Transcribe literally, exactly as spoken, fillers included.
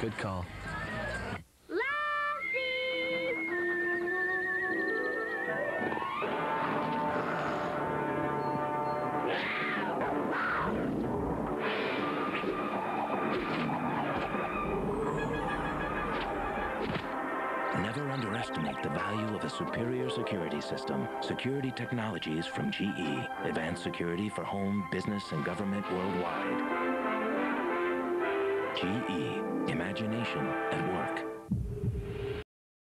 Good call. Never underestimate the value of a superior security system. Security technologies from G E. Advanced security for home, business, and government worldwide. G E. Imagination at work.